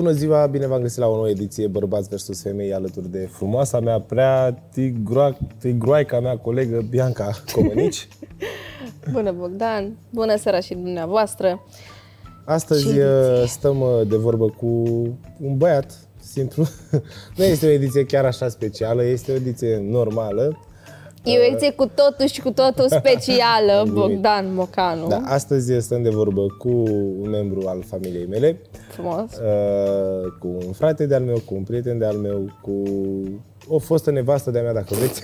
Bună ziua, bine v-am găsit la o nouă ediție Bărbați vs. Femei, alături de frumoasa mea, prea tigroaica mea colegă Bianca Comănici. Bună, Bogdan! Bună seara și dumneavoastră! Astăzi stăm de vorbă cu un băiat simplu. Nu este o ediție chiar așa specială, este o ediție normală. E o ediție cu totul și cu totul specială, Bogdan Mocanu. Da, astăzi stăm de vorbă cu un membru al familiei mele. Frumos. Cu un frate de-al meu, cu un prieten de-al meu, cu o fostă nevastă de-a mea, dacă vreți.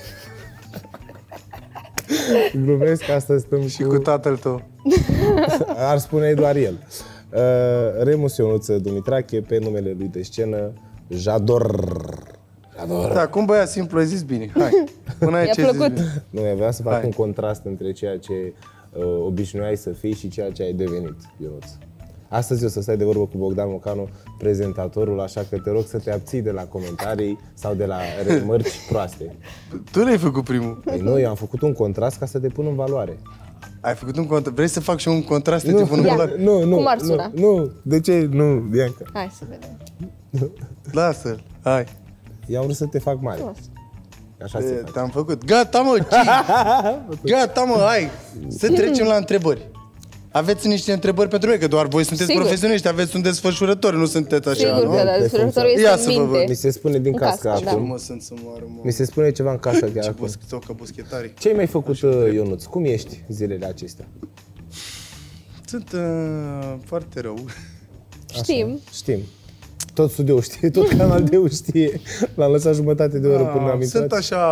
Glumesc, astăzi stăm și cu tatăl tău. Ar spune doar el. Remus Ionuță Dumitrache, pe numele lui de scenă, Jador. Da, cum băiat simplu, ai zis bine. Hai, până aici ai zis bine. Nu, vreau să fac un contrast între ceea ce obișnuiai să fii și ceea ce ai devenit, Ionuț. Astăzi o să stai de vorbă cu Bogdan Mocanu, prezentatorul, așa că te rog să te abții de la comentarii sau de la remarci proaste. Tu l-ai făcut primul. Păi nu, eu am făcut un contrast ca să te pun în valoare. Ai făcut un contrast? Vrei să fac și un contrast să te pun în valoare? Nu, cum ar suna? Nu, de ce? Nu, Bianca. Hai să vedem. Lasă-l, hai. Eu am vrut să te fac mare. Așa se face. Te-am făcut. Gata, mă, gata, mă, hai. Să trecem la întrebări. Aveți niște întrebări pentru noi, că doar voi sunteți profesioniști, aveți un desfășurător, nu sunteți așa, Sigur nu? că da, desfășurătorul este în minte. Mi se spune din cască acum. Mă, sunt să moară, mă. Mi se spune ceva în casă chiar acum. Ce buschetarii. Ce ai mai făcut, Ionuț? Cum ești zilele acestea? Sunt foarte rău. Știm. Știm. Tot studio știe, tot Canal D știe. L-am lăsat jumătate de oră până am intrat. Sunt așa...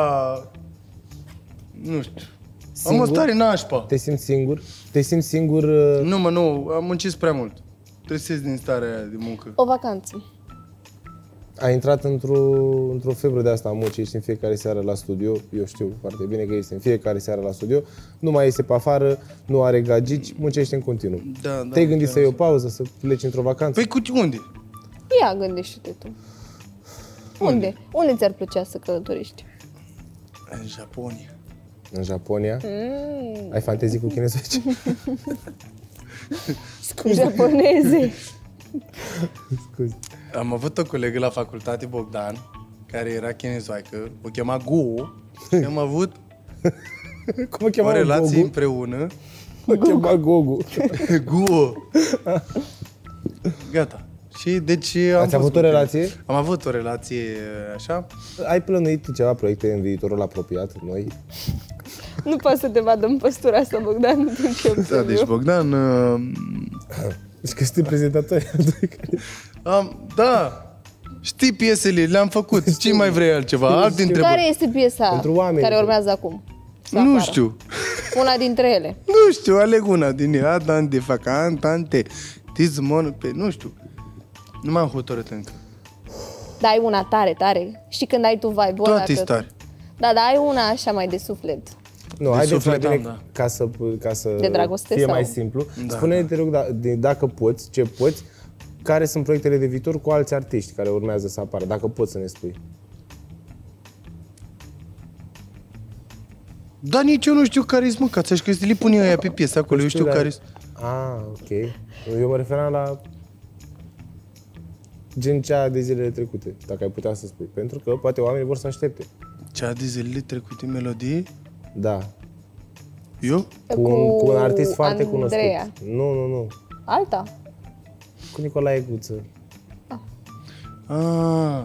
Nu știu. Am o stare nașpa. Te simți singur? Te simți singur? Nu, mă, nu. Am muncit prea mult. Trebuie să ies din starea aia de muncă. O vacanță. Ai intrat într-o febră de asta a muncii, ești în fiecare seară la studio. Eu știu foarte bine că ești în fiecare seară la studio. Nu mai iese pe afară, nu are gagici, muncește în continuu. Da, Te-ai gândit să iei o pauză, să pleci într-o vacanță? Păi cu unde? Ia, gândește-te tu. Unde? Unde ți-ar plăcea să călătoriști? În Japonia. În Japonia? Ai fantezii cu chinezoici? Japoneze. Scuze. Am avut o colegă la facultate, Bogdan, care era chinezoaică, o chema Guo, și am avut Cum o chema o relație Gogu? împreună. O chema Gogu. Guo. Gata. Și deci Ați avut o relație? Am avut o relație așa. Ai plănuit ceva proiecte în viitorul apropiat, noi? Nu poți să te vadă în postura asta, Bogdan, în timp ce observ Da, deci eu. Bogdan... Deci că sunt prezentatori. Da, știi piesele, le-am făcut. Ce mai vrei altceva? Alte întrebări. Care este piesa Pentru oameni. care urmează acum? Să Nu apară? știu. Una dintre ele. Nu știu, aleg una din ea. Adante, facantante, tizmon, pe... Nu știu. Nu m-am hotărât încă. Dar ai una tare, tare. Știi când ai tu vibe-ul ăla? Toate stari. Da, dar ai una așa mai de suflet. Nu, haideți mai suflet bine am, ca să De dragoste fie sau? mai simplu. Da, Spune-ne, te rog, dacă poți, ce poți, care sunt proiectele de viitor cu alți artiști care urmează să apară, dacă poți să ne spui. Dar nici eu nu știu care-s, mă, că ți-aș că le pun eu aia pe piesă acolo, eu știu care-s. Ah, ok. Eu mă referam la gen cea de zilele trecute, dacă ai putea să spui. Pentru că poate oamenii vor să aștepte. Cea de zilele trecute melodie? Da. Eu? Cu un artist foarte Andreea. cunoscut. Nu. Alta? Cu Nicolae Guță. Ah.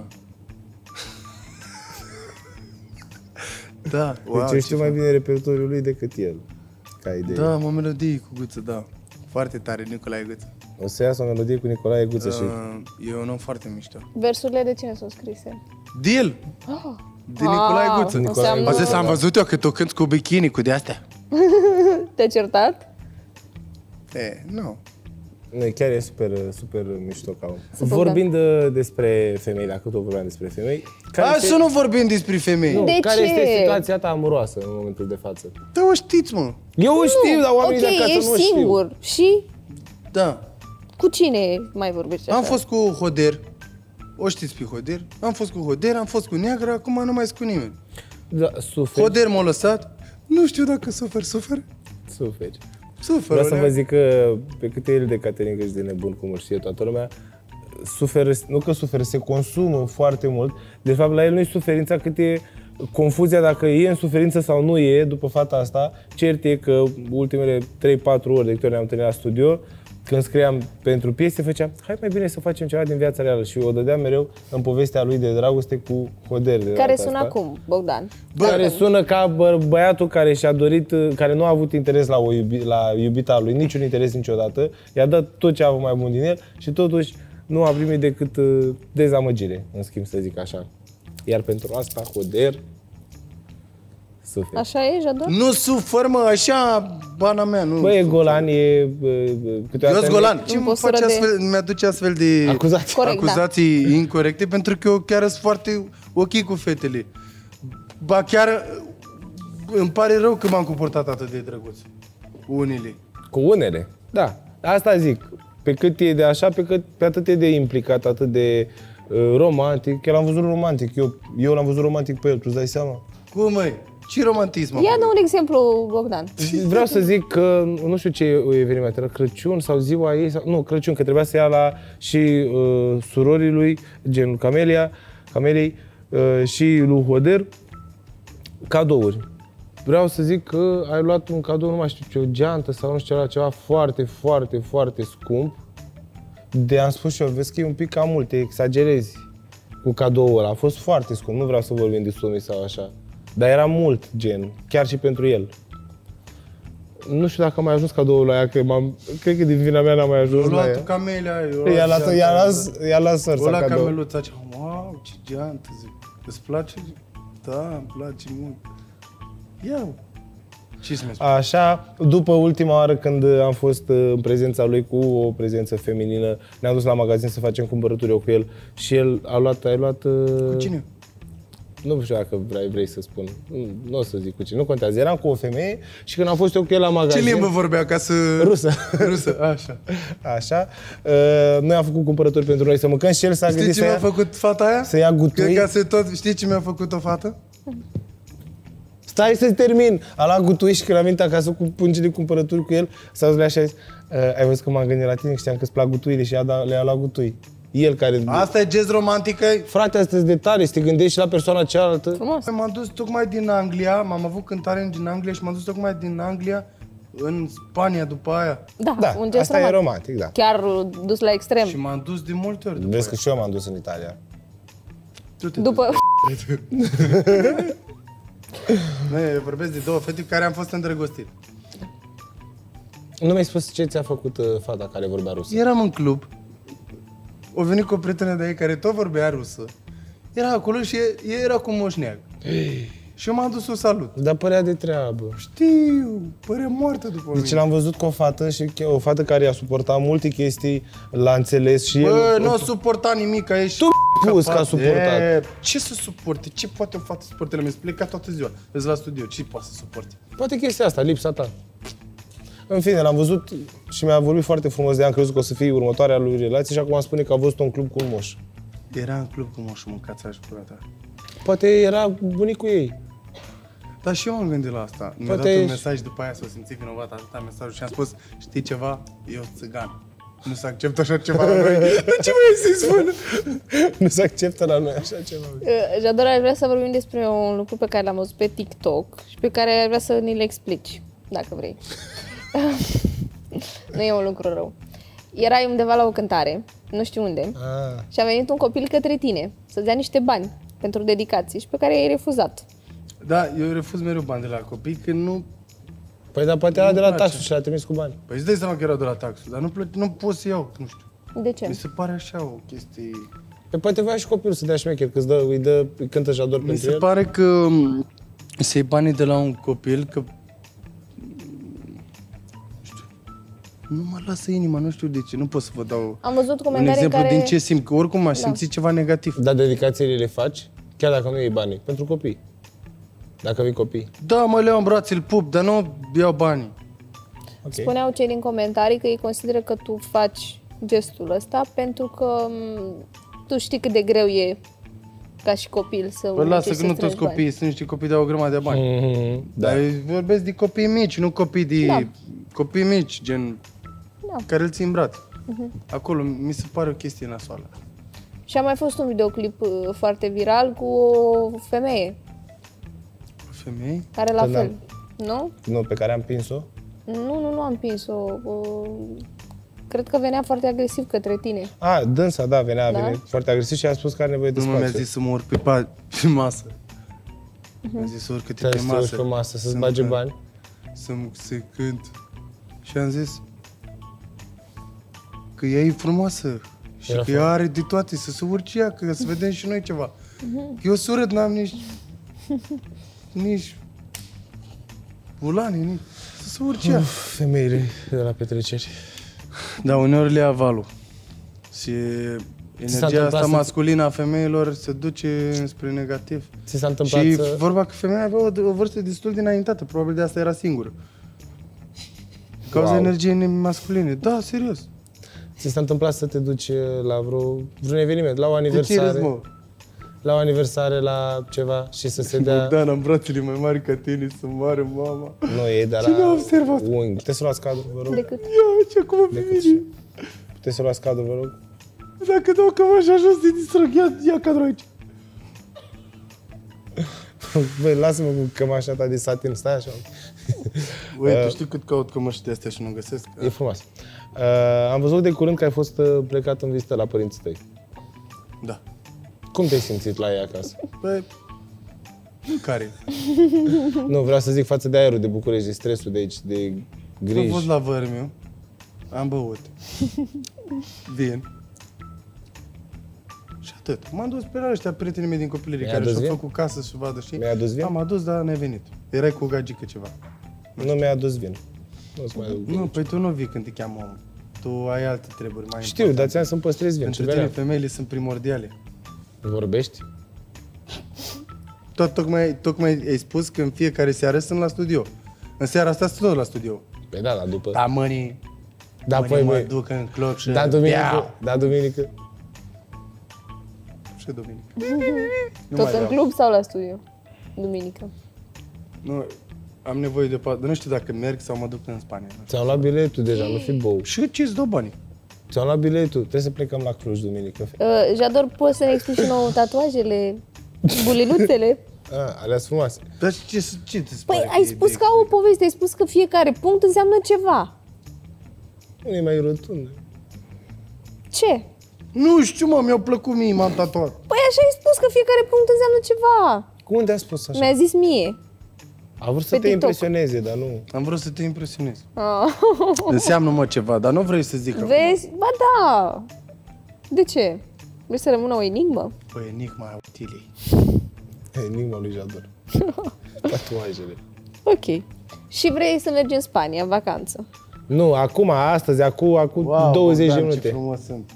Da, wow, Deci eu știu mai bine repertoriul lui decât el. Ca idee. Da, mă, melodie cu Guță, da. Foarte tare, Nicolae Guță. O să iasă o melodie cu Nicolae Guță și... E un om foarte mișto. Versurile de cine sunt scrise? De el! De Nicolae Guță. Înseamnă- Asta s-am văzut eu că tu cânti cu bikini, cu de-astea. Te-ai certat? Nu. Nu, chiar e super mișto ca om. Super, Vorbind despre femei, dacă tot vorbeam despre femei... Hai să nu vorbim despre femei. Nu, De care ce? este situația ta amoroasă în momentul de față? Da, o știți, mă. Eu o știu, dar oamenii de Ok, acasă ești nu știu. singur. Și Da. cu cine mai vorbești așa? Am fost cu Hoder. O știți pe Hoder? Am fost cu Hoder, am fost cu Neagră, acum nu mai sunt cu nimeni. Da, suferi. Hoder m-a lăsat. Nu știu dacă suferi. Suferi. Suferi. Vreau să vă zic că pe cât e el de caterincă și de nebun, cum îl știe toată lumea, suferă, nu că suferă, se consumă foarte mult. De fapt, la el nu e suferința, cât e confuzia dacă e în suferință sau nu e după fata asta. Cert e că ultimele 3-4 ori de câte ori ne-am întâlnit la studio, când scriam pentru piese, făceam, hai mai bine să facem ceva din viața reală și o dădeam mereu în povestea lui de dragoste cu Hoder. Care sună acum, Bogdan? Care sună ca băiatul care și-a dorit, care nu a avut interes la iubita lui, niciun interes niciodată, i-a dat tot ce a avut mai bun din el și totuși nu a primit decât dezamăgire, în schimb, să zic așa. Iar pentru asta, Hoder suferă. Așa e, Jador? Nu sufăr, mă, așa, bana mea, nu. Bă, e golan, e câteodată... Eu golan. Ce În mă postură face de- astfel, mi-aduce astfel de Acuzații. Corect, acuzații incorrecte, pentru că eu chiar sunt foarte ok cu fetele. Ba chiar îmi pare rău că m-am comportat atât de drăguț. Unele. Cu unele, da. Asta zic. Pe cât e de așa, pe atât e de implicat, atât de romantic. Eu l-am văzut romantic. Eu l-am văzut romantic pe el, tu îți dai seama? Cum, măi? Ce romantism? Ia de un exemplu, Bogdan. Vreau să zic că, nu știu ce eveniment era, Crăciun sau ziua ei, sau, nu, Crăciun, că trebuia să ia la și surorii lui, genul Cameliei și lui Hoder, cadouri. Vreau să zic că ai luat un cadou, nu mai știu ce, o geantă sau nu știu ceva foarte, foarte, foarte scump. Am spus și eu, vezi că e un pic cam mult, te exagerezi cu cadoul ăla. A fost foarte scump, nu vreau să vorbim de sume sau așa. Dar era mult, gen, chiar și pentru el. Nu știu dacă a mai ajuns cadoul la ea, că cred că din vina mea n-a mai ajuns Eu la luat ea. Camelia, I-a luat sărța la cadou. cameluța, zice, wow, ce geantă, zic. Îți place? Da, îmi place mult. Ia-o. Ce să mai spun? Așa, după ultima oară când am fost în prezența lui cu o prezență feminină, ne-am dus la magazin să facem cumpărături eu cu el și el ai luat... Cu cine? Nu știu dacă vrei să spun. Nu o să zic cu cine. Nu contează. Eram cu o femeie și când am fost eu cu el la magazin... Ce limbă vorbea ca să... Rusă. Rusă, așa. Așa. Noi am făcut cumpărături pentru noi să mâncăm și el s-a Știi gândit ce mi-a făcut fata aia? să ia gutui. Că ca să tot... Știi ce mi-a făcut o fată? Stai să termin. A luat gutui și când am venit acasă cu pungi de cumpărături cu el, s-a dus la și a zis, ai văzut că m-am gândit la tine, că știam că îți plac gutuile și le-a luat gutui. El care... Asta e gest romantică. Frate, astea sunt detalii, să te gândești și la persoana cealaltă. Frumos. M-am dus tocmai din Anglia, m-am avut cântare din Anglia și m-am dus tocmai din Anglia în Spania după aia. Da, Da, un gest asta e romantic, da. Chiar dus la extrem. Și m-am dus de multe ori după Vezi că aia. și eu m-am dus în Italia. Tu te După... Noi vorbesc de două fete cu care am fost îndrăgostit. Nu mi-ai spus ce ți-a făcut fata care vorbea rusă. Eram în club, o venit cu o prietenă de ei care tot vorbea rusă. Era acolo și ea era cu moșneag. Și eu m-am dus să o salut. Dar părea de treabă. Știu, părea moartă după Deci mine. l-am văzut cu o fată și o fată care a suportat multe chestii, l-a înțeles și Bă, el... nu a suportat nimic, a ieșit. Tu pus că a suportat. Ce să suporte? Ce poate o fată să suporte? Mi-a plecat toată ziua. Îți la studio, ce poate să suporte? Poate chestia asta, lipsa ta. În fine, l-am văzut și mi-a vorbit foarte frumos de ea, am crezut că o să fie următoarea lui relație și acum spune că a văzut un club cu un moș. Era în club cu moșul, mâncați așa pula ta. Poate era bunicul ei. Dar și eu m-am gândit la asta. Mi-a dat Poate un ești- mesaj după aia, s-o simți vinovat atâta mesajul și am spus, știi ceva? Eu sunt țigan. Nu se acceptă așa ceva la noi. Ce mai să-i spun? Nu se acceptă la noi așa ceva. Jador, aș vrea să vorbim despre un lucru pe care l-am văzut pe TikTok și pe care aș vrea să ni-l explici, dacă vrei. Nu e un lucru rău. Erai undeva la o cântare, nu știu unde, Ah. și a venit un copil către tine să-ți dea niște bani pentru dedicații și pe care i-ai refuzat. Da, eu refuz mereu bani de la copii, că nu... Păi dar poate era de la place. taxul și l-a trimis cu bani. Păi îți dai seama că era de la taxul, dar nu pot să iau, nu știu. De ce? Mi se pare așa o chestie... Păi poate voia și copilul să dea șmecher, că îi cântă Jador Mi pentru se el. pare că să iei banii de la un copil, că... Nu știu. Nu mă lasă inima, nu știu de ce, nu pot să vă dau Am văzut un comentarii în exemplu care... din ce simt, că oricum aș Da. simți ceva negativ. Dar dedicațiile le faci, chiar dacă nu iei banii, pentru copii. Dacă vii copii. Da, mă le iau în brațe, îl pup, dar nu iau banii. Ok. Spuneau cei din comentarii că ei consideră că tu faci gestul ăsta pentru că tu știi cât de greu e ca și copil să Păi lasă încerci că nu să toți strângi bani. copiii sunt niște copii de o grămadă de bani. Da. Dar eu vorbesc de copii mici, nu copii de... Da. Copii mici, gen... Da. Care îl țin în brațe. Acolo mi se pare o chestie nasoală. Și a mai fost un videoclip foarte viral cu o femeie Femei? care la Că fel, nu? Nu, pe care am pins-o? Nu am împins-o. Cred că venea foarte agresiv către tine. Dânsa, da, venea Da? foarte agresiv și a spus că are nevoie de Nu spațiu. mi-a zis să mă urc pe masă. Mi-a zis să urcă-te Trebuie pe să te urci masă. pe masă, să-ți Să-mi bage cânt. bani. Să cânt. Și am zis că ea e frumoasă și Era că ea are de toate, să se urce ea, că să vedem și noi ceva. Eu surât, n-am nici bulani, nici... Să se urce ea. Femeile de la petreceri. Da, uneori le ia valul. Și energia întâmplat asta să- masculină a femeilor se duce spre negativ. Ți s-a întâmplat Și să... vorba că femeia avea o vârstă destul de înaintată, probabil de asta era singură. Din cauza Wow. energiei masculine. Da, serios. Ți s-a întâmplat să te duci la vreun eveniment, la o De ce râzi, aniversare, mă? la o aniversare, la ceva și să se dea... Bogdan, am brațele mai mari ca tine, sunt mare, mama. Nu e, dar Cine a la observat? unghi. Puteți să luați cadru, vă rog? Decât. Ia, ce acum pe Decât mine. Puteți să luați cadru, vă rog? Dacă dau cămașa jos, te distrug. Ia cadru aici. Băi, lasă-mă cu cămașa ta de satin, stai așa. Băi, tu știi cât caut cămăși de astea și nu găsesc? E frumos. Am văzut de curând că ai fost plecat în vizită la părinții tăi. Da. Cum te-ai simțit la ei acasă? Băi, care? Nu, vreau să zic față de aerul de București, de stresul de aici, de Am griji. fost la Vărmiu, am băut. Vin. Și atât. M-am dus pe la ăștia prietenii mei din copilărie Mi-ai care adus și-au vin? făcut casă să vadă, știi? Mi-ai adus vin? Am adus, dar n-ai venit. Erai cu o gagică ceva. Nu mi-a adus vin. Nu-ți mai aduc vin. Nu, păi tu nu vii când te cheamă omul. Tu ai alte treburi mai Știu, dar ți-am să-mi păstrez vin. Pentru Și tine veneam. femeile sunt primordiale. Vorbești? Tocmai ai spus că în fiecare seară sunt la studio. În seara asta sunt tot la studio. Păi da, la după. Da, mănii. Da, mănii păi, mă băi. duc în club și... Da, duminică. Da, duminică. Și duminică. Nu Tot mai în vreau. club sau la studio? Duminică. Nu, am nevoie de patru. Nu știu dacă merg sau mă duc în Spania. Ți-am luat biletul deja, nu fi bou. Și ce-ți dau banii? Ți-am luat biletul, trebuie să plecăm la Cluj duminică. Jador, poți să ne explici și nouă tatuajele, bulinuțele? Alea sunt frumoase. Dar ce te Păi pare ai că e spus de- ca o poveste, ai spus că fiecare punct înseamnă ceva. Nu e mai rotundă. Ce? Nu știu, mă, mi-au plăcut mie, m-am tatuat. Păi așa ai spus că fiecare punct înseamnă ceva. Unde a spus așa? Mi-a zis mie. A vrut să Pe te TikTok. impresioneze, dar nu. Am vrut să te impresionez. Ah. Înseamnă, mă, ceva, dar nu vrei să zic acum. Vezi? Ba da. De ce? Vrei să rămână o enigmă? Păi, enigma utilei. Enigma lui Jador. Tatuajele. Ok. Și vrei să mergi în Spania, în vacanță. Nu, acum, astăzi, acum 20 de Bogdan, minute. ce frumos sunt.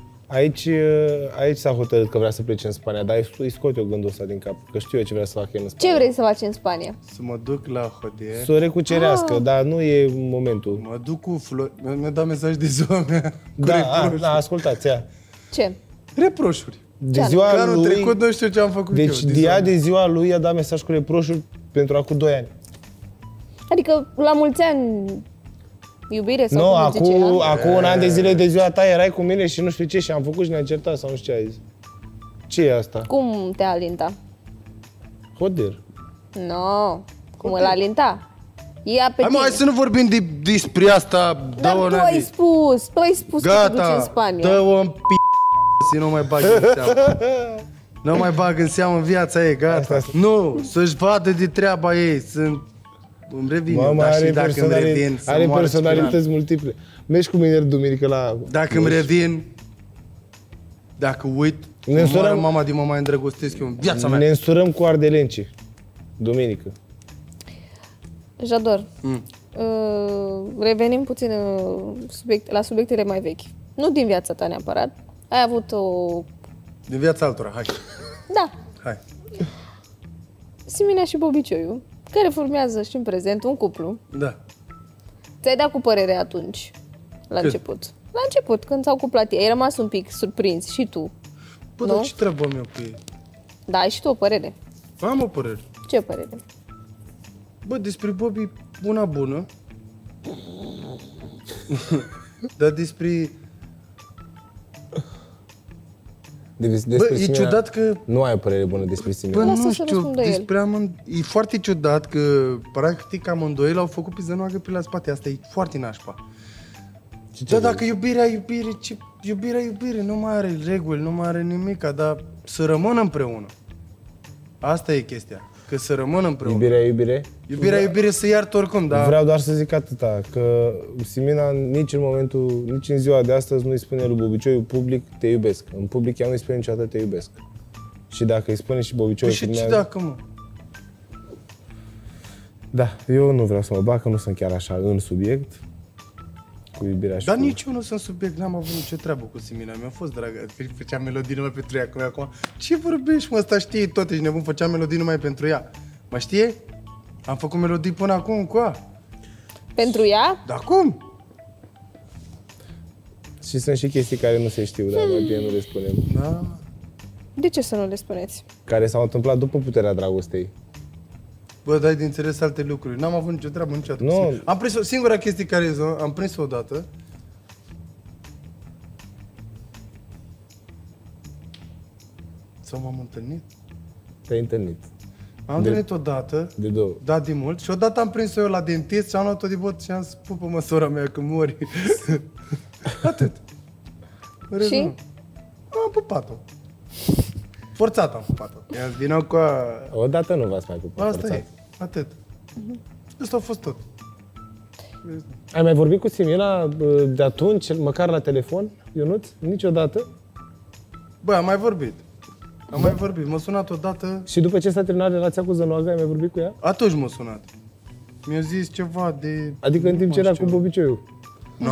Aici s-a hotărât că vrea să plece în Spania, dar îi scot eu gândul ăsta din cap, că știu eu ce vrea să facă el în Spania. Ce vrei să faci în Spania? Să mă duc la hotel, Să o recucerească, dar nu e momentul. mă duc cu flori. Mi-a dat mesaj de ziua mea. Cu Da, ascultați, ia. Ce? reproșuri. De Ce ziua Că anul lui, trecut nu știu ce am făcut deci eu. dia de ziua lui a dat mesaj cu reproșuri pentru acum 2 ani. Adică la mulți ani iubire sau Nu, cum îți zice, acum un an de zile de ziua ta erai cu mine și nu știu ce și am făcut și ne-am certat sau nu știu ce ai zis. Ce e asta? Cum te alinta? Hoder. No, cum îl alinta? Ia pe Hai, mă, hai tine. să nu vorbim despre asta. Dar Dă-o tu în ai aviz. spus, că te duci în Gata, Spania. dă-o în să nu mai bag în seamă. Nu mai bag în seamă în viața ei, gata. Asta. Nu, să-și vadă de treaba ei, sunt... Îmi revin eu, Mama dar are, și dacă îmi revin, să are moară personalități multiple. Mergi cu mine duminică la... Dacă îmi revin, dacă uit, Ne ne însurăm- mama din mă mai îndrăgostesc eu în viața mea. Ne însurăm cu ardelenci. Duminică. Jador, revenim puțin la subiectele mai vechi. Nu din viața ta neapărat. Ai avut o... Din viața altora, hai. Da, Hai. Simina și Bobicioiu, care formează și în prezent un cuplu. Da. Ți-ai dat cu părere atunci, la Când? început. La început, când s-au cuplat ei, ai rămas un pic surprins și tu. Bă, Nu? dar ce treabă am eu cu ei? Da, ai și tu o părere. Am o părere. Ce părere? Bă, despre Bobby, una bună. Dar despre Bă, e ciudat că... Nu ai o părere bună despre Simina. Bă, Lasă nu să știu, răspundă el. despre e foarte ciudat că practic amândoi l-au făcut pe Zănoagă pe la spate. Asta e foarte nașpa. Da, dacă iubirea, iubire, nu mai are reguli, nu mai are nimic, dar să rămână împreună. Asta e chestia, că să rămână împreună. Iubirea, iubire? Iubire să iartă oricum, dar... Vreau doar să zic atâta, că Simina nici în ziua de astăzi nu-i spune lui Bobicioiu public te iubesc. În public ea nu-i spune niciodată te iubesc. Și dacă îi spune și Bobicioiu... Păi și ce dacă, mă? Da, eu nu vreau să mă bag, că nu sunt chiar așa în subiect. Cu iubirea și Dar cu... nici eu nu sunt subiect, n-am avut nicio treabă cu Simina. Mi-a fost dragă, făceam melodii numai pentru ea, acum. Ce vorbești, mă, ăsta știe tot, ești nebun, făceam melodii numai pentru ea. Mă știe? Am făcut melodii până acum cu ea. Pentru ea? Dar cum? Și sunt și chestii care nu se știu, dar mai bine nu le spunem. Da. De ce să nu le spuneți? Care s-au întâmplat după puterea dragostei. Bă, dai de înțeles alte lucruri. N-am avut nicio treabă niciodată. Nu. Am prins singura chestie care am prins-o odată. Sau m-am întâlnit? Te-ai întâlnit. Am întâlnit odată. De două. Da, de mult. Și odată am prins-o eu la dentist și am luat-o de bot și am spus, pupă-mă, sora mea, că mori. Atât. În rest, Și? nu. Am pupat-o. Forțat am pupat-o. I-am zis, vină cu a... Odată nu v-ați mai pupat. Asta forțat. e. Atât. Asta a fost tot. Ai mai vorbit cu Simina de atunci, măcar la telefon, Ionuț? Niciodată? Bă, am mai vorbit. Am mai vorbit. M-a sunat odată. Și după ce s-a terminat relația cu Zănoaga, ai mai vorbit cu ea? Atunci m-a sunat. Mi-a zis ceva de... Adică în timp ce nu era știu. cu Bobicioiu. Nu.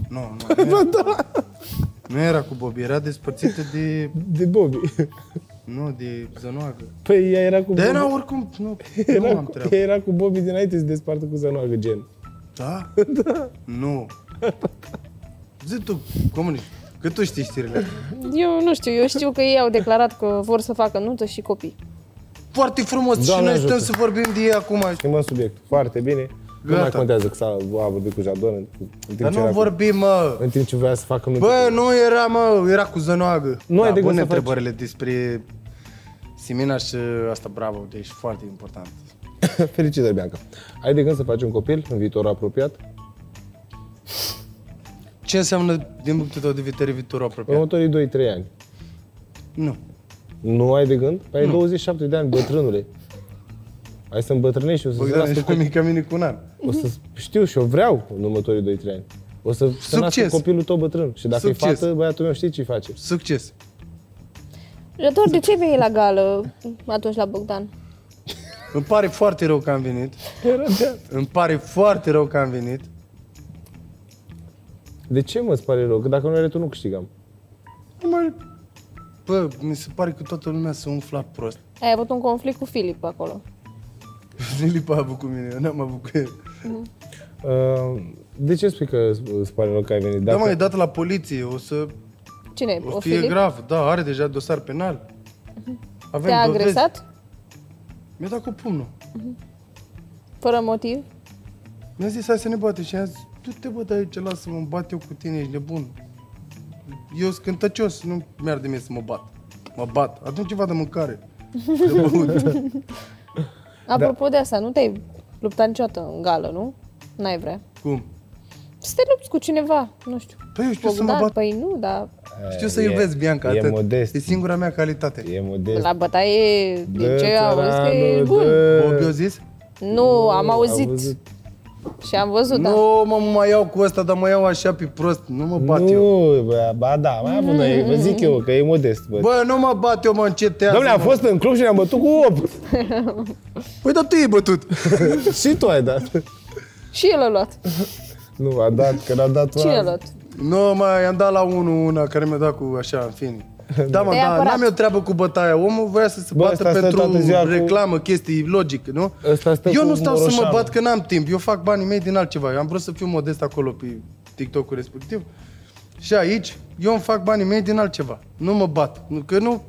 Nu era cu Bobby, era despărțită de... De Bobby. Nu, de Zănoagă. Păi ea era cu Dar Bobby. era oricum... Nu am treabă. Ea era cu Bobby dinainte să se despartă cu Zănoagă, gen. Da? Da. Nu. Zi tu, comuniști, că tu știi știrile. Eu nu știu, eu știu că ei au declarat că vor să facă nuntă și copii. Foarte frumos. Doamne și noi ajută. stăm să vorbim de ei acum. Schimbăm subiectul. Foarte bine. Nu Gata. mai contează că a vorbit cu Jadon în timp Dar ce nu era vorbim, mă. în timp ce voia să facă nuntă. Bă, nu era, mă, era cu Zănoagă. Nu ai de gând bune să faci- întrebările despre Simina și asta, bravo, deci foarte important. Felicitări, Bianca. Ai de gând să faci un copil în viitorul apropiat? Ce înseamnă, din punctul tău de vedere, viitorul În apropiat? următorii 2-3 ani. Nu. Nu ai de gând? Păi ai 27 de ani, bătrânule. Hai să îmbătrânești și o să Bogdan, nască ești mai mic ca mine cu un an. O să știu și eu vreau în următorii 2-3 ani. O să se nască Succes. copilul tău bătrân. Și dacă Succes. e fată, băiatul meu știi ce face. Succes. Jador, de ce vei la gală atunci la Bogdan? Îmi pare foarte rău că am venit. Îmi pare foarte rău că am venit. De ce mă îți pare rău? Că dacă nu era tu, nu câștigam. Nu mai... Bă, mi se pare că toată lumea se umfla prost. Ai avut un conflict cu Filip acolo. Filip a avut cu mine, eu n-am avut cu el. De ce spui că îți pare rău că ai venit? Da, mă, e dat la poliție, o să Cine? o fie grav. Da, are deja dosar penal. Avem Te-a dovezi. agresat? Mi-a dat cu pumnul. Fără motiv? Mi-a zis, hai să ne bate și am zis, du-te bă de aici, lasă-mă, îmi bat eu cu tine, ești nebun. Eu sunt cântăcios, nu mi-ar de mie să mă bat. Mă bat, atunci ceva de mâncare. De băut. Apropo de asta, nu te-ai luptat niciodată în gală, nu? N-ai vrea. Cum? Să te lupți cu cineva, nu știu. Păi eu știu să mă Bogdan, bat. păi nu, dar Știu să iubesc, Bianca, E atât. modest. E singura mea calitate. E modest. la bătaie, din Dă, ce am auzit că e țăranul, bun. dă. Bobby a zis? Nu, am auzit văzut. și am văzut, da. Nu, mă mai iau cu ăsta, dar mă iau așa pe prost. Nu mă bat eu. Nu, bă, ba da, mai avut, dar vă zic eu că e modest, bă. Bă, nu mă bat eu, mă încetează. Dom'le, am mă. fost în club și ne-am bătut cu 8. Păi, dar tu ai bătut. Și tu ai dat. Și el a luat. Nu, a dat, că n-a dat Cine a luat? Nu, mă, i-am dat la una care mi-a dat cu așa, în fine. Da, mă, Te-ai da, apărat. n-am eu treabă cu bătaia. Omul voia să se Bă, bată ăsta stă pentru toată ziua cu- reclamă, chestii logic, nu? Ăsta stă Eu cu nu stau să mă Moroșanu. bat că n-am timp. Eu fac banii mei din altceva. Eu am vrut să fiu modest acolo pe TikTok-ul respectiv. Și aici, eu îmi fac banii mei din altceva. Nu mă bat. Că nu...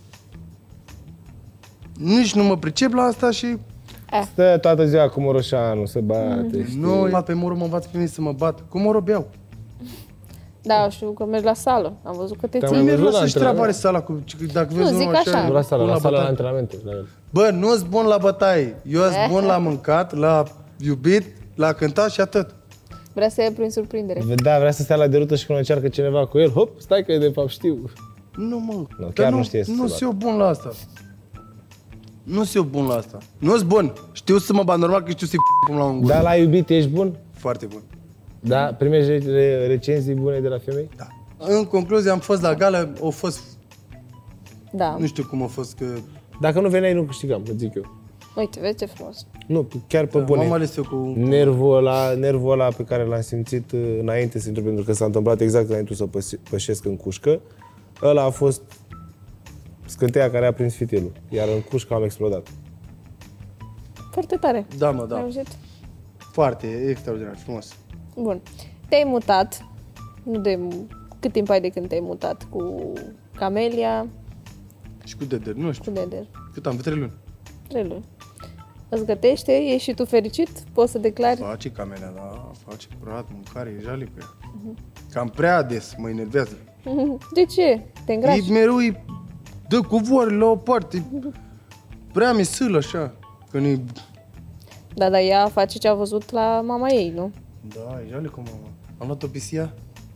Nici nu mă pricep la asta și... Stă toată ziua cu Moroșanu, se bate, știi? Nu, pe Moro mă învață pe mine să mă bat. Cu Moro beau. Da, știu că mergi la sală. Am văzut că te Te-am ții. mai Merg văzut la la să-și treaba are antrenament. sala cu... Dacă vezi Nu, zic unul așa. Nu la sală, bun la sală la bătaie. antrenamente. La el. Bă, nu-s bun la bătaie. Eu sunt bun la mâncat, la iubit, la cântat și atât. Vrea să ia prin surprindere. Da, vrea să stea la derută și când încearcă cineva cu el, hop, stai că de fapt știu. Nu, mă. Nu, Dar chiar nu știe să se Nu bată. sunt eu bun la asta. Nu sunt eu bun la asta. Nu-s bun. Știu să mă bat normal că știu să-i pun la un gură. Da, la iubit ești bun? Foarte bun. Da? Primești recenzii bune de la femei? Da. În concluzie, am fost la gală, au fost... Da. Nu știu cum a fost, că... Dacă nu veneai, nu câștigam, îți zic eu. Uite, vezi ce frumos. Nu, chiar pe bune. M-am ales eu cu... Nervul ăla pe care l-am simțit înainte să intru, pentru că s-a întâmplat exact înainte să pășesc în cușcă, ăla a fost scânteia care a prins fitilul, iar în cușcă am explodat. Foarte tare. Da, mă, Ai da. auzit? Foarte extraordinar, frumos. Bun. Te-ai mutat. Nu de... Cât timp ai de când te-ai mutat cu Camelia, Și cu Deder, nu cu știu. Deder? Cât am? 3 luni. 3 luni. Îți gătește? Ești și tu fericit? Poți să declari? Face Camelia, da, face curat, mâncare, e jali cu ea. Cam prea des, mă enervează. De ce? Te îngrași? E mereu îi dă covoare la o parte. Prea mi sâl așa. Că nu Da, dar ea face ce a văzut la mama ei, nu? Da, e jale cu mama. Am luat-o pe Sia.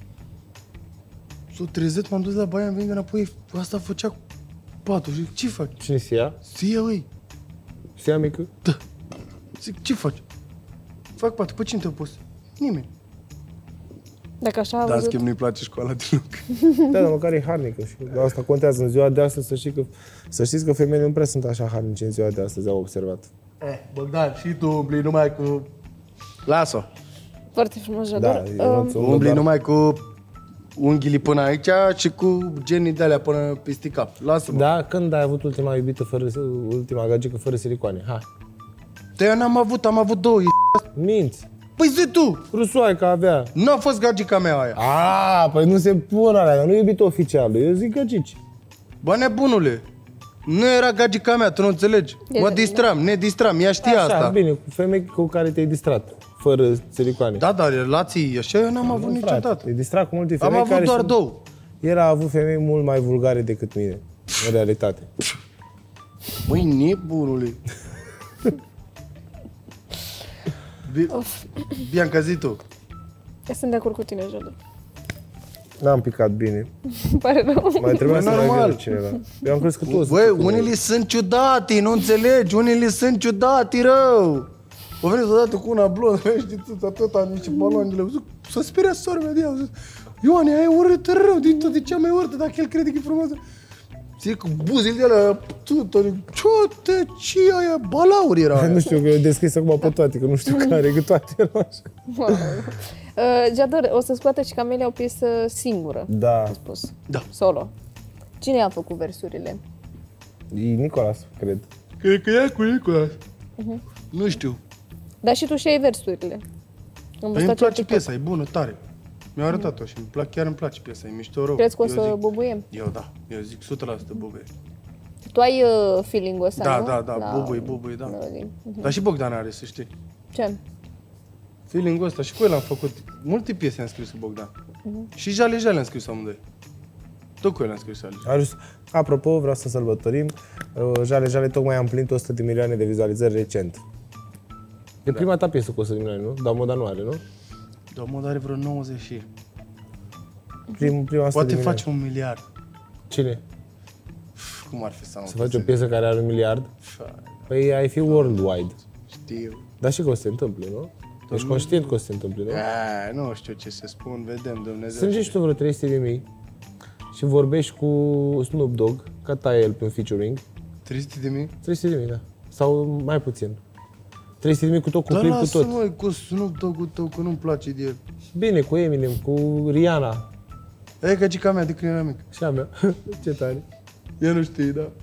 S-o trezit, m-am dus la baie, am venit înapoi. Asta făcea patul. Zic, ce faci? Cine se ia? Sia, ui. Se ia mică? Da. Zic, ce faci? Fac patul. Pe cine te-a pus? Nimeni. Dacă așa a Da, în văzut... schimb, nu-i place școala deloc. Da, dar măcar e harnică și asta contează. În ziua de astăzi să știți că femeile nu prea sunt așa harnice în ziua de astăzi, au observat. Bogdan, și tu umbli numai cu... Lasă-o. Foarte frumos, Da, Jador. eu nu Umbli numai cu unghiile până aici și cu genii de alea până peste cap. Lasă-mă. Da, când ai avut ultima iubită ultima gagică fără silicoane? Hai. Te eu n-am avut, am avut două. Minți. Păi zi tu! Rusoaica avea. N-a fost gagica mea aia. Păi nu se pun alea, nu iubit oficial, eu zic gagici. Bă, nebunule, nu era gagica mea, tu nu înțelegi. Mă distram, ne distram, ea știa Așa, asta. bine, cu femei cu care te-ai distrat, fără silicoane. Da, dar relații așa eu n-am avut Nu, frate, niciodată. te-ai distrat cu multe Am femei avut care doar sunt- două. El a avut femei mult mai vulgare decât mine, în realitate. Măi, nebunule. Bianca, zi tu. Eu sunt de acord cu tine, Jador. N-am picat bine. Îmi pare rău. Mai trebuia Bă, să mai normal. vină cineva. Eu am crezut că tu o să Băi, fii cu unele sunt ciudate, nu înțelegi? Unele sunt ciudate, rău. O venit odată cu una blondă, știi, țâța, tot am niște baloanele. Zic, s-a speriat sora mea de ea. Zic, Ioane, aia e urâtă rău, din tot, e cea mai urâtă, dacă el crede că e frumoasă. Zic, cu buzele de alea, ce aia, balauri era aia. Nu știu, că eu deschis acum pe toate, că nu știu care, că toate erau așa. Jador, o să scoată și Camelia o piesă singură, Da, a spus. Da. Solo. Cine a făcut versurile? e Nicolas, cred. Cred că e cu Nicolas. Nu știu. Dar și tu și ai versurile. Am Păi văzut îmi acel place TikTok. piesa, e bună, tare. Mi-a arătat-o și chiar îmi place piesa, e mișto rău. Crezi că o Eu să zic- bubuiem? Eu da, eu zic 100% bubuie. Tu ai feeling-ul ăsta, Da, nu? da, da, La bubuie, da. melodii. Dar și Bogdan are, să știi. Ce? Feeling-ul ăsta și cu el am făcut. Multe piese am scris cu Bogdan. Și Jale am scris amândoi. Tot cu el am scris Jale. Apropo, vreau să sărbătorim. Jale tocmai am împlinit 100 de milioane de vizualizări recent. E prima ta piesă cu 100 de milioane, nu? Dar Moda nu are, nu? Dar mod are vreo 90 și... Prima 100 Poate de milioane. face 1 miliard. Cine? Cum ar fi să nu Să faci o piesă care are 1 miliard? Fa- Păi ai fi worldwide. Știu. Dar și că o să se întâmple, nu? Ești conștient că o să se întâmple, nu? Nu știu ce să spun, vedem Dumnezeu. Strângești tu vreo 300 de mii și vorbești cu Snoop Dogg, ca taie el pe un featuring. 300 de mii? 300 de mii, da. Sau mai puțin. 300 de mii cu tot, cu Dar clip, cu lasă tot. măi, cu Snoop Dogg-ul tău, că nu-mi place de el. Bine, cu Eminem, cu Rihanna. E ca gica mea de când eram mic. Și a mea. Ce tare. Ea nu știe, da.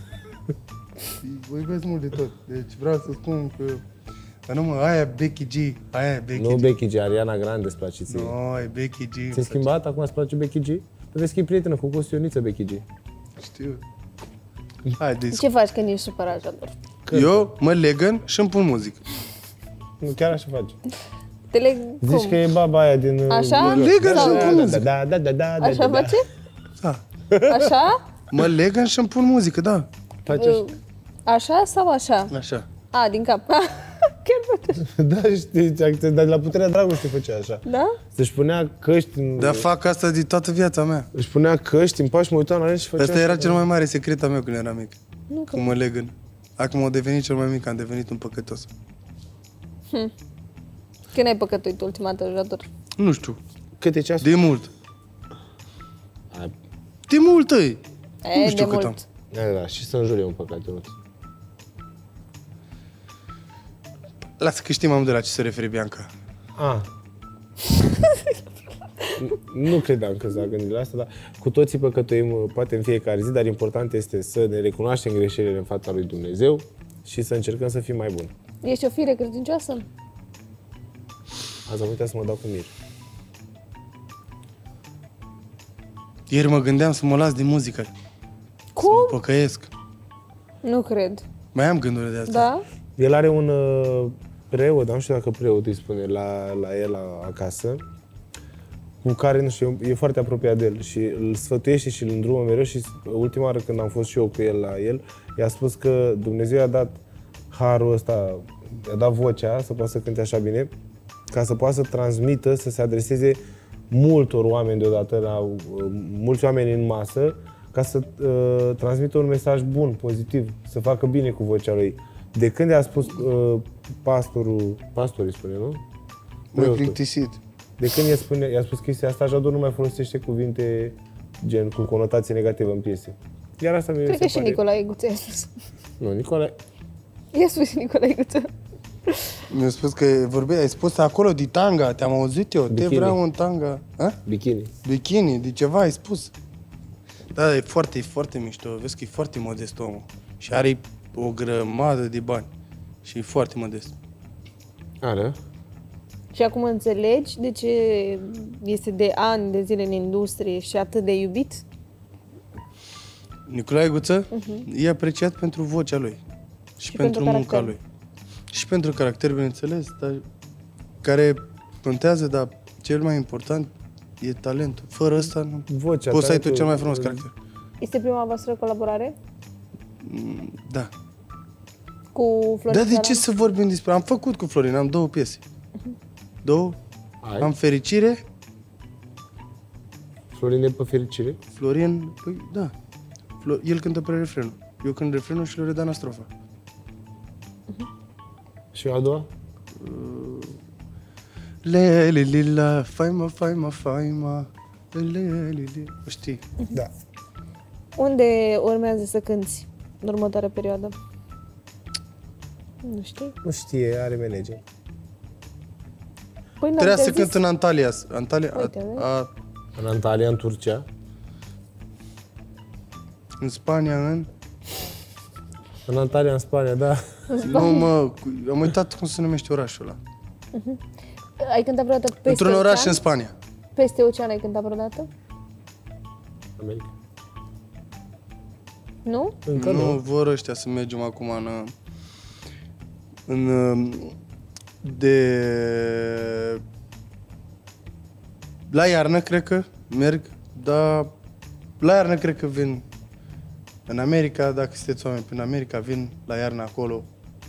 Vă iubesc mult de tot. Deci vreau să spun că... Dar nu mă, aia e Becky G. Aia e Becky Nu G. Becky G, Ariana Grande îți place ție. Nu, e Becky G. Ți-ai schimbat? Acum îți place Becky G? Tu vezi că e prietenă cu Costioniță Becky G. Știu. Hai, deci... Ce faci când ești supărat, Jador? Eu mă legăn și îmi pun muzică. Nu, chiar așa faci. Te leg Zici cum? că e baba aia din... Așa? New York. Leg Da, așa da, cu da, muzică. da. Așa face? Da. Așa? Mă legăn și îmi pun muzică, da. Faci așa. Așa sau așa? Așa. A, din cap. Chiar face așa. Da, știi, accent, dar la Puterea Dragostei făcea așa. Da? Să-și punea căști, Dar fac asta de toată viața mea. își punea căști în pași, mă uitam la el și făcea Asta era așa. cel mai mare secret al meu când eram mic. Nu, că... Cum mă legăn. Acum am devenit cel mai mic, am devenit un păcătos. Când ai păcătuit ultima dată, Jador? Nu știu. Cât e ceasul? De mult. Ai, De mult, îi. E, Nu știu de cât mult. da, și să înjure un păcat, Ionuț. Lasă că știm amândoi la ce se referi Bianca. A. Nu credeam că s-a gândit la asta, dar cu toții păcătuim, poate în fiecare zi, dar important este să ne recunoaștem greșelile în fața lui Dumnezeu și să încercăm să fim mai buni. Ești o fire credincioasă? Azi am uitat să mă dau cu mir. Ieri mă gândeam să mă las de muzică. Să Cum? mă păcăiesc. Nu cred. Mai am gânduri de asta. Da? El are un preot, dar nu știu dacă preot îi spune la el acasă, cu care, nu știu, e foarte apropiat de el și îl sfătuiește și îl îndrumă mereu și ultima oară când am fost și eu cu el la el, i-a spus că Dumnezeu i-a dat harul ăsta, i-a dat vocea să poată să cânte așa bine, ca să poată să transmită, să se adreseze multor oameni deodată, la mulți oameni în masă, ca să transmită un mesaj bun, pozitiv, să facă bine cu vocea lui. De când i-a spus pastorul spune, nu? Mă Preotul. plictisit. De când i-a spus chestia asta, Jador nu mai folosește cuvinte gen cu conotație negativă în piese. Iar asta mi Cred se că și pare... Nicolae Guță i-a spus. Nu, Nicolae... I-a spus și Nicolae Guță. Mi-a spus că ai spus acolo de tanga, te-am auzit eu, Bikini. te vreau în tanga. A? Bikini. Bikini, de ceva ai spus. Da, e foarte mișto, vezi că e foarte modest omul. Și are o grămadă de bani. Și e foarte modest. Are? Și acum înțelegi de ce este de ani de zile în industrie și atât de iubit? Nicolae Guță e apreciat pentru vocea lui. Și pentru munca caracter. lui. Și pentru caracter, bineînțeles, dar care contează, dar cel mai important e talentul. Fără ăsta nu Vocea, poți să ai tu talentul- cel mai frumos caracter. Este prima voastră colaborare Da. cu Florin Dar de ce Salam? să vorbim despre... Am făcut cu Florin, am 2 piese. 2. Ai? Am Fericire, Florin de pe fericire? Florin, păi da. El cântă pe refrenul. Eu cânt refrenul și Loredana strofa. Și a doua? Le, li, li, la, faima, faima, faima. Le, li, li. O știi? Da. Unde urmează să cânti în următoarea perioadă? Nu știi? Nu știe, are manager. Păi n-am Trebuia să te-a cânt zis. în Antalya. Antalya Uite, vezi? În Antalya, în Turcia. în Spania, În Antalya, în Spania, da. Nu, mă, am uitat cum se numește orașul ăla. Ai cântat vreodată peste Într-un oraș ocean? în Spania. Peste ocean ai cântat vreodată? America. Nu? Încă Nu, nu. vor ăștia să mergem acum în de la iarnă cred că merg, dar la iarnă cred că vin în America, dacă sunteți oameni prin America, vin la iarnă acolo.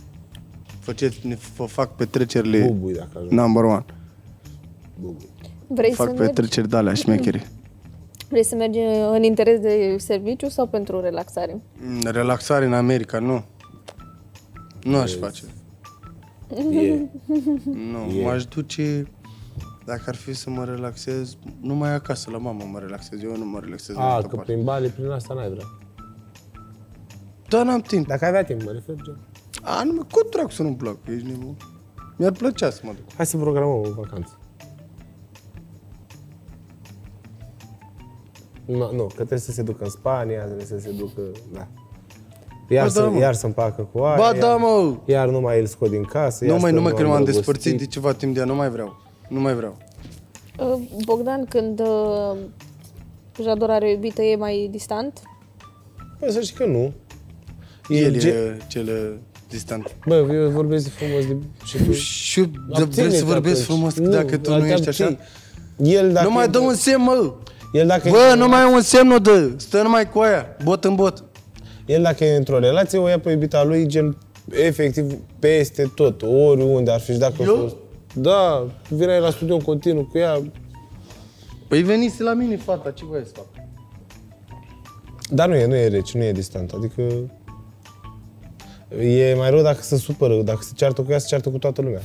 Vă fac petrecerile Bubui, dacă ajung. number one. Bubui. Vrei Fac să mergi? petreceri de alea șmechere. Vrei să mergi în interes de serviciu sau pentru relaxare? Relaxare în America, nu. Nu aș face. E. Nu, m-aș duce, dacă ar fi să mă relaxez, numai acasă, la mama mă relaxez, eu nu mă relaxez în A, altă că parte. prin Bali, prin asta n-ai vrea. Da, n-am timp. Dacă avea timp, mă refer, gen. A, nu, cu dracu să nu-mi plac, ești nebun. Mi-ar plăcea să mă duc. Hai să programăm o vacanță. Nu, că trebuie să se ducă în Spania, trebuie să se ducă, da. Iar să împacă cu aia, Ba da, mă! iar nu mai îl scot din casă. Nu iar mai, stă numai că m-am îndrăgostit. despărțit de ceva timp de ea, nu mai vreau. Nu mai vreau. Bogdan, când Jador are o iubită, e mai distant? Păi să știi că nu. El e cel distant. Bă, eu vorbesc frumos și tu... Și eu Abține-te vrei să vorbesc atunci. frumos dacă tu nu ești așa? El dacă Nu mai dă un semn, mă! El dacă Bă, nu mai e un semn, nu dă! Stă numai cu aia, bot în bot. El dacă e într-o relație, o ia pe iubita lui, gen, efectiv, peste tot, oriunde ar fi și dacă a fost. Da, vineai la studio în continuu cu ea. Păi venise la mine fata, ce voia să fac? Dar nu e rece, nu e distant, adică... E mai rău dacă se supără, dacă se ceartă cu ea, se ceartă cu toată lumea.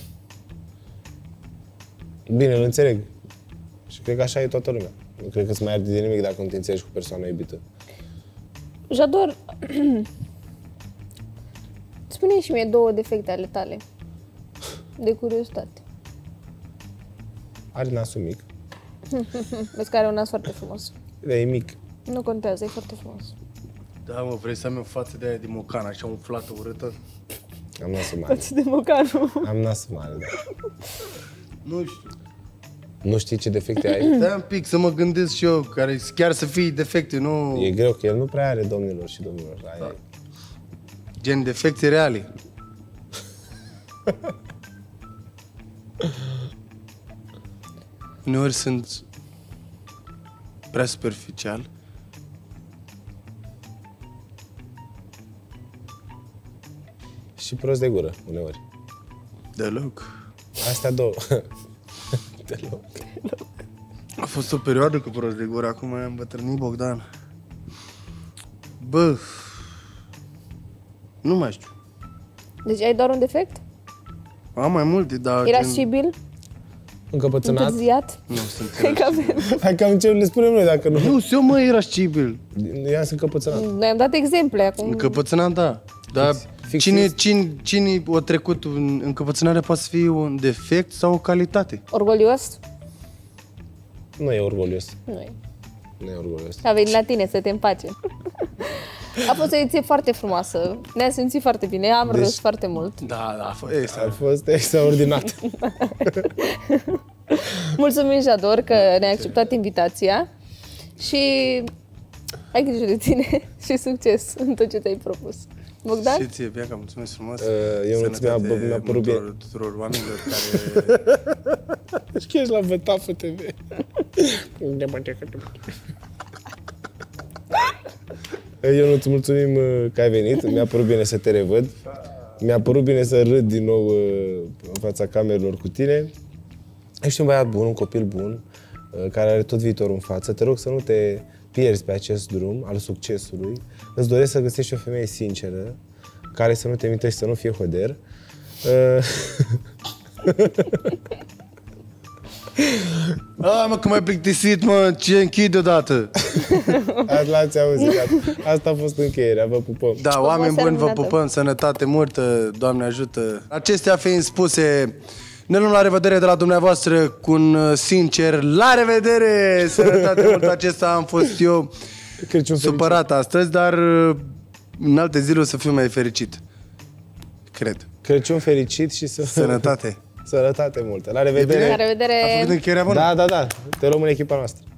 Bine, îl înțeleg. Și cred că așa e toată lumea. Nu cred că îți mai arde de nimic dacă nu te înțelegi cu persoana iubită. Jador, spune și mie 2 defecte ale tale. De curiozitate. Are nasul mic. Vezi că are un nas foarte frumos. E mic. Nu contează, e foarte frumos. Da, mă, vrei să am o față de aia de mocan, așa umflată, urâtă? Am nasul mare. Față de mocanu. Am nasul mare, da. Nu știu. Nu știi ce defecte ai? Stai un pic să mă gândesc și eu, care chiar să fie defecte, nu... E greu, că el nu prea are, domnilor și domnilor. Aia e. Gen defecte reale. Uneori sunt prea superficial. Și prost de gură, uneori. Deloc. Astea două. Deloc. A fost o perioadă cu prost de gură, acum am îmbătrânit Bogdan. Bă, nu mai știu. Deci ai doar un defect? Am mai multe, dar... Era scibil? Încăpățânat? Întârziat? Nu sunt. Cred că avem. Hai că am ce le spunem noi dacă nu. Nu, eu mă, era scibil. Ia să încăpățânat. Noi am dat exemple acum. Încăpățânat, da. Dar fix. cine o trecut în încăpățânarea poate să fie un defect sau o calitate? Orgolios? Nu e orgolios. Nu e. Nu e orgolios. A venit la tine să te împace. A fost o ediție foarte frumoasă. Ne-am simțit foarte bine. Am râs foarte mult. Da, da, A fost extraordinat. Mulțumim, Jador, că ne-ai acceptat invitația. Și ai grijă de tine și succes în tot ce te-ai propus. Bogdan? Și ție, Bianca, mulțumesc frumos. Eu mi-a părut bine. Tuturor oamenilor care... Știi că ești la Vătafă TV. Eu nu-ți mulțumim că ai venit. Mi-a părut bine să te revăd. Mi-a părut bine să râd din nou în fața camerelor cu tine. Ești un băiat bun, un copil bun, care are tot viitorul în față. Te rog să nu te pierzi pe acest drum al succesului. Îți doresc să găsești o femeie sinceră, care să nu te mintă și să nu fie hoder. Mă, că m-ai plictisit, mă, ce închid odată. L-ați auzit. Asta a fost încheierea. Vă pupăm. Da, oameni buni, vă minunată. pupăm, sănătate multă, Doamne ajută. Acestea fiind spuse, ne luăm la revedere de la dumneavoastră cu un sincer la revedere! Sănătate multă, acesta am fost eu Crăciun supărat astăzi, dar în alte zile o să fiu mai fericit. Cred. Crăciun fericit și să... Sănătate. Sănătate multă. La revedere. La revedere! A făcut încheierea bună? Da. Te luăm în echipa noastră.